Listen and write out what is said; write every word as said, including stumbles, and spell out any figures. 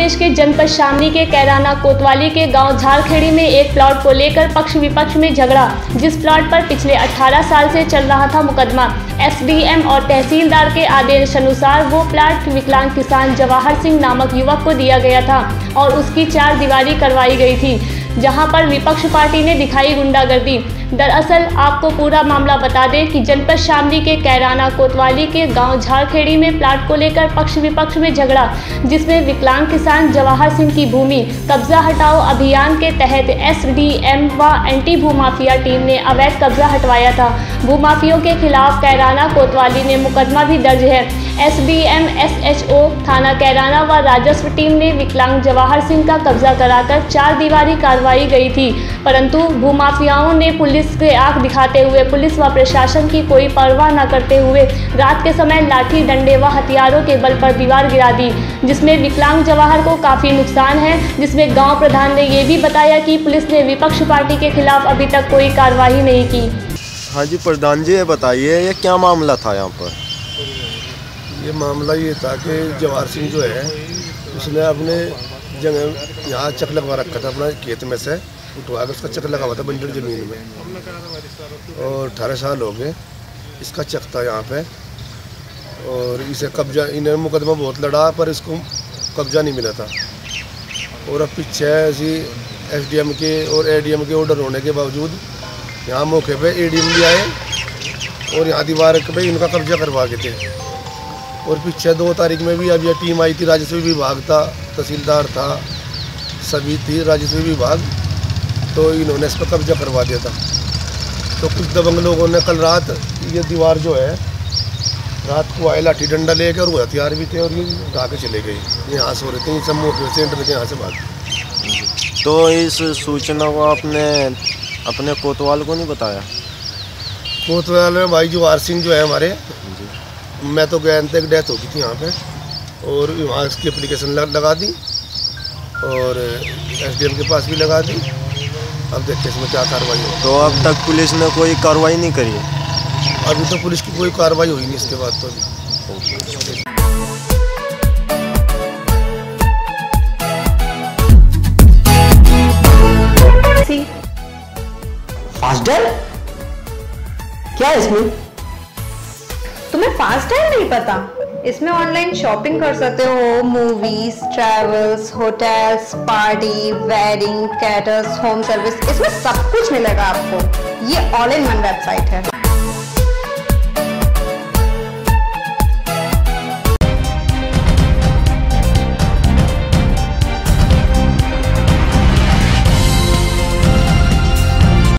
प्रदेश के जनपद शामली के कैराना कोतवाली के गांव झारखेड़ी में एक प्लॉट को लेकर पक्ष विपक्ष में झगड़ा। जिस प्लॉट पर पिछले अठारह साल से चल रहा था मुकदमा, एसडीएम और तहसीलदार के आदेश अनुसार वो प्लॉट विकलांग किसान जवाहर सिंह नामक युवक को दिया गया था और उसकी चार दीवारी करवाई गई थी, जहां पर विपक्ष पार्टी ने दिखाई गुंडागर्दी। दरअसल आपको पूरा मामला बता दें कि जनपद शामली के कैराना कोतवाली के गांव झारखेड़ी में प्लाट को लेकर पक्ष विपक्ष में झगड़ा, जिसमें विकलांग किसान जवाहर सिंह की भूमि कब्जा हटाओ अभियान के तहत एसडीएम व एंटी भूमाफिया टीम ने अवैध कब्जा हटवाया था। भूमाफियों के खिलाफ कैराना कोतवाली ने मुकदमा भी दर्ज है। एसडीएम एसएचओ थाना कैराना व राजस्व टीम ने विकलांग जवाहर सिंह का कब्जा कराकर चार दीवारी कार्रवाई गई थी, परंतु भूमाफियाओं ने पुलिस के आंख दिखाते हुए पुलिस व प्रशासन की कोई परवाह न करते हुए रात के समय लाठी डंडे व हथियारों के बल पर दीवार गिरा दी, जिसमें विकलांग जवाहर को काफ़ी नुकसान है। जिसमें गांव प्रधान ने ये भी बताया कि पुलिस ने विपक्ष पार्टी के खिलाफ अभी तक कोई कार्रवाई नहीं की। हाँ जी प्रधान जी, ये बताइए ये क्या मामला था यहाँ पर? ये मामला ये था कि जवाहर सिंह जो है उसने अपने जगह यहाँ चक लगवा रखा था, अपना खेत में से उठवा कर उसका चक लगा हुआ था बंजर ज़मीन में, और अठारह साल हो गए इसका चक था यहाँ पे। और इसे कब्जा, इन्हें मुकदमा बहुत लड़ा पर इसको कब्जा नहीं मिला था। और अब पीछे ऐसी एसडीएम के और एडीएम के ऑर्डर होने के बावजूद यहाँ मौके पे एडीएम भी आए और यहाँ दीवार पे इनका कब्जा करवा के थे। और पीछे दो तारीख में भी अभी टीम आई थी, राजस्व विभाग था, तहसीलदार था, सभी थी राजस्व विभाग, तो इन्होंने इस पर कब्जा करवा दिया था। तो कुछ दबंग लोगों ने कल रात ये दीवार जो है रात को आए लाठी डंडा लेकर, और वो हथियार भी थे और ये उठा के चले गए। यहाँ सो रहे थे सब मौके सेंटर के यहाँ से भाग। तो इस सूचना को आपने अपने कोतवाल को नहीं बताया? कोतवाल में भाई जवाहर सिंह जो है हमारे, मैं तो गया तक डेथ हो गई थी यहाँ पे, और वहाँ इसकी एप्लीकेशन लगा दी और एसडीएम के पास भी लगा दी। अब देखते इसमें क्या कार्रवाई हो। तो अब तक पुलिस ने कोई कार्रवाई नहीं करी है? अभी तो पुलिस की कोई कार्रवाई हुई नहीं इसके बाद तो अभी। फास्टर क्या है इसमें? तुम्हें फास्टर नहीं पता? इसमें ऑनलाइन शॉपिंग कर सकते हो, movies, travels, hotels, party, wedding, caterers, home service, इसमें सब कुछ मिलेगा आपको। ये ऑल इन वन वेबसाइट है।